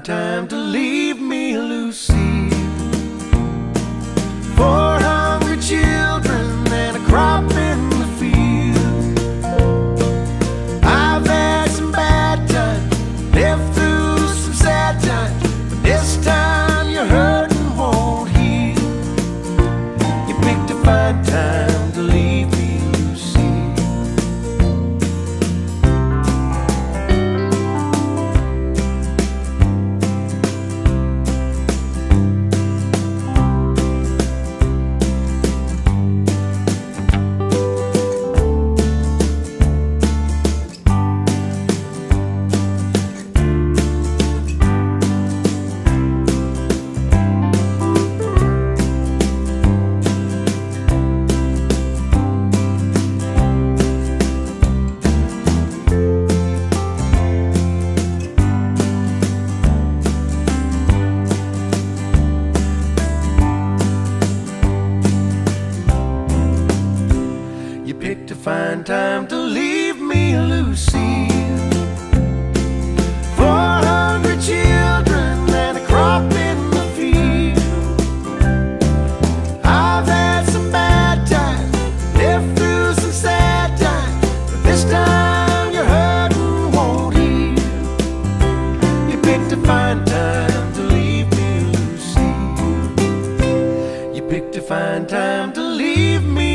find time to leave me, Lucille. 4 hungry children and a crop in the field. I've had some bad times, lived through some sad times, but this time your hurting won't heal. You picked a fine time to leave me, Lucille. You picked a fine time to leave me, Lucille. 4 hungry children and a crop in the field. I've had some bad times, lived through some sad times, but this time your hurting won't heal. You picked a fine time to leave me, Lucille. You picked a fine time to leave me,